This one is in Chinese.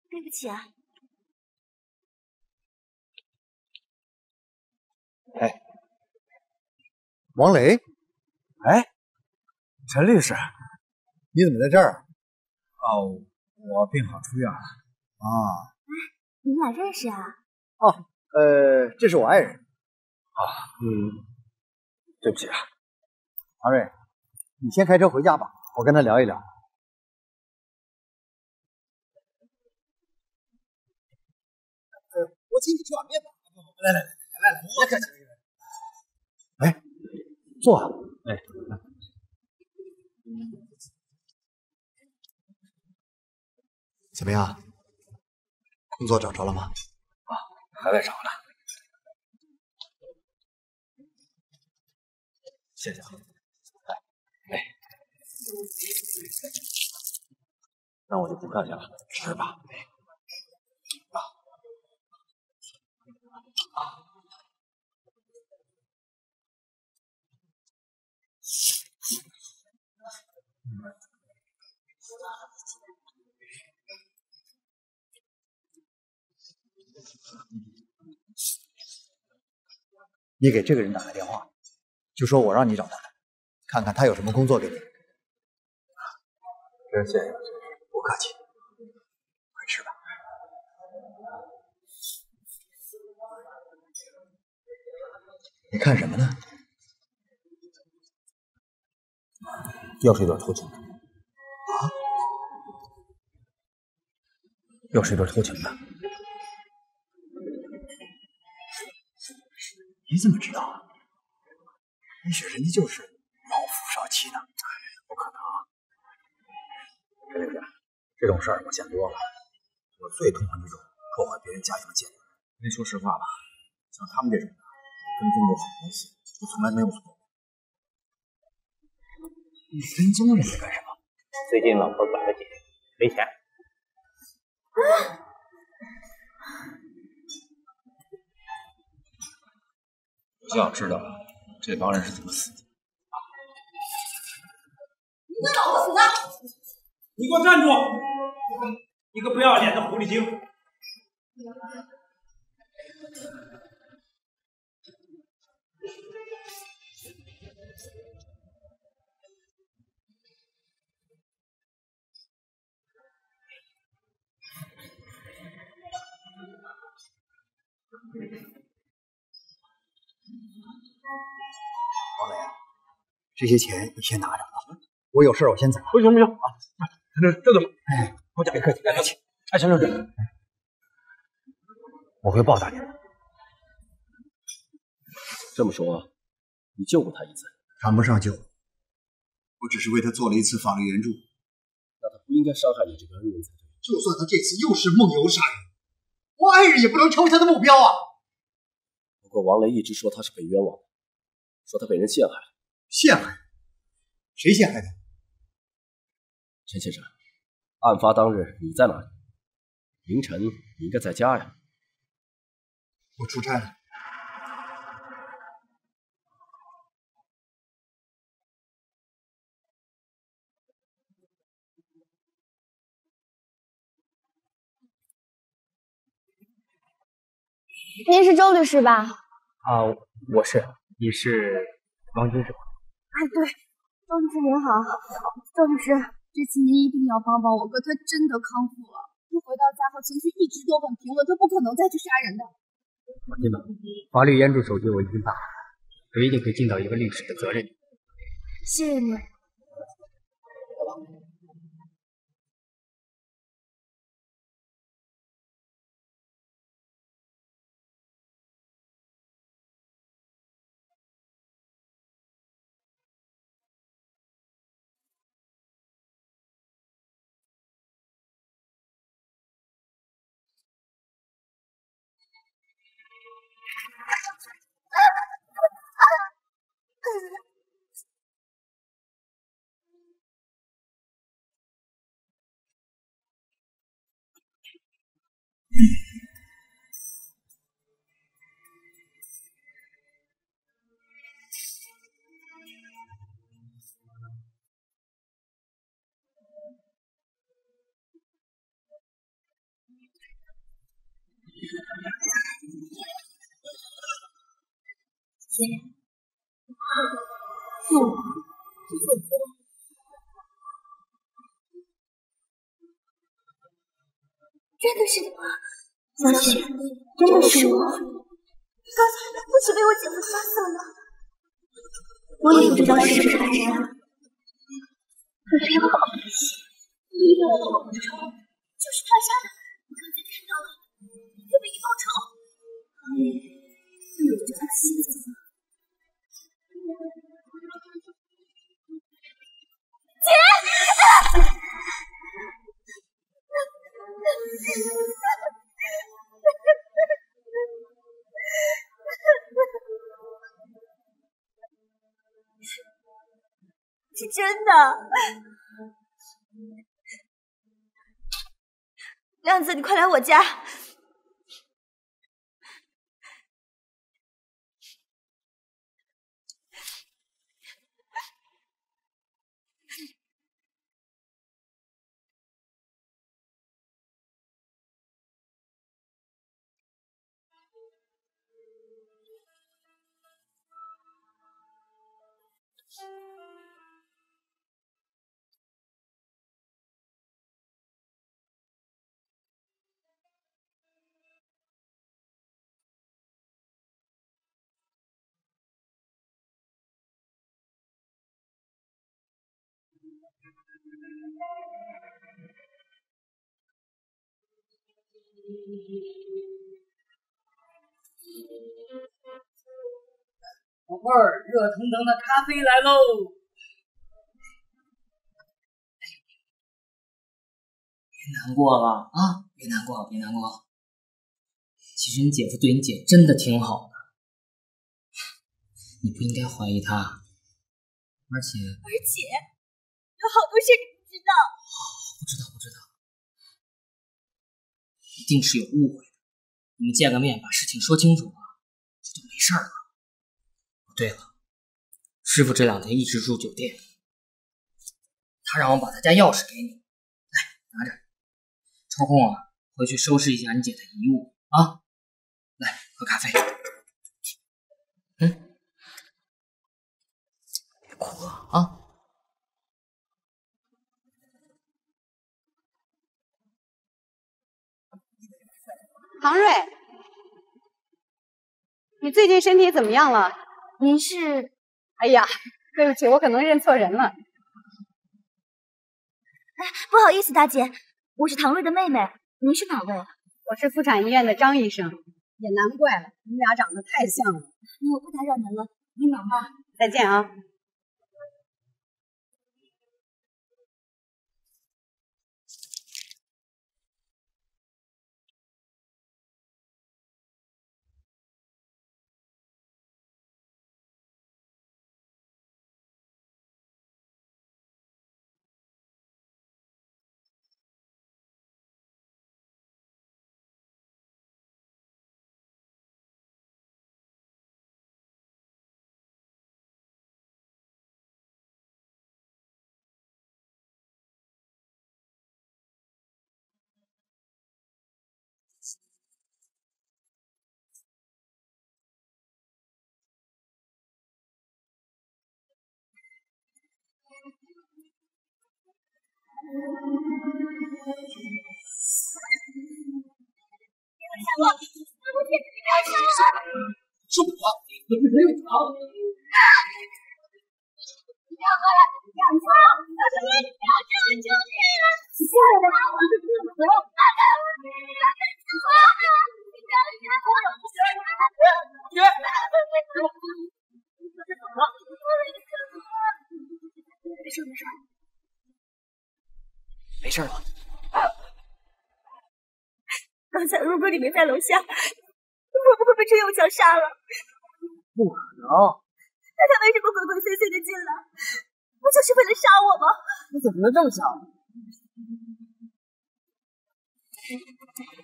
对不起啊。 哎，王雷， 哎，陈律师， 你怎么在这儿？ 哦，我病好出院了。 啊， 你们俩认识啊？ 哦，这是我爱人。 啊，对不起啊， 唐瑞，你先开车回家吧，我跟他聊一聊。我请你吃碗面吧。来，别客气。哎，坐。 哎， 怎么样？工作找着了吗？ 还在找呢。谢谢啊。哎，那我就不客气了，吃吧。 你给这个人打个电话，就说我让你找他，看看他有什么工作给你。 真谢谢， 不客气，快吃吧。你看什么呢？ 又是一对偷情的。 啊？ 又是一对偷情的。 你怎么知道啊？也许人家就是老夫少妻呢。 不可能。陈律师，这种事儿我见多了，我最痛恨这种破坏别人家庭的贱人。您说实话吧，像他们这种的，跟踪过很多次，我从来没有错过。 你跟踪人家干什么？ 最近老婆管得紧，没钱。 我就想知道这帮人是怎么死的。 你跟老婆死的！ 你给我站住！你个不要脸的狐狸精！ 王磊，这些钱你先拿着啊，我有事我先走。 不行啊，这怎么？ 哎， 别客气，别客气。哎，陈律师，我会报答您的。这么说，你救过他一次？ 谈不上救，我只是为他做了一次法律援助。 那他不应该伤害你这个恩人才对。 就算他这次又是梦游杀人，我爱人也不能成为他的目标啊！ 不过王雷一直说他是被冤枉的，说他被人陷害了。 陷害？谁陷害他？ 陈先生，案发当日你在哪里？凌晨你应该在家呀。 我出差了。 您是周律师吧？ 啊，我是，你是王军是吧？ 哎，对，周律师您好。周律师，这次您一定要帮帮我哥，他真的康复了。他回到家后情绪一直都很平稳，他不可能再去杀人的。 放心吧，法律援助手续我已经办好了，我一定会尽到一个律师的责任。 谢谢你。 真的是你吗？小雪，真的是我。刚才不是被我姐夫杀死了吗？我也不知道是不是他杀的，可是我好担心，一定要报仇，就是他杀的。我刚才看到了，要为你报仇。那我就放心走了。姐！是真的，亮子，你快来我家。 宝贝儿，热腾腾的咖啡来喽！别难过了啊，别难过，别难过。其实你姐夫对你姐真的挺好的，你不应该怀疑他。而且有好多事你不知道。 不知道，一定是有误会的。你们见个面，把事情说清楚了，这就没事了。对了，师傅这2天一直住酒店，他让我把他家钥匙给你，来拿着。抽空啊，回去收拾一下你姐的遗物啊。来，喝咖啡。别哭了啊。 唐瑞，你最近身体怎么样了？ 您是？ 哎呀，对不起，我可能认错人了。 不好意思，大姐，我是唐瑞的妹妹，您是哪位？ 我是妇产医院的张医生。也难怪了，你们俩长得太像了。 那我不打扰您了，您忙吧。 再见啊。 是我，你没有逃。 不要过来，养错！我说你不要这么救命啊！你现在的我是不能放开我，你不要杀我！ 姐， 没事没事， 没事了。 刚才如果你没在楼下，会不会被陈永强杀了？ 不可能。 那他为什么鬼鬼祟祟的进来？不就是为了杀我吗？ 你怎么能这么想？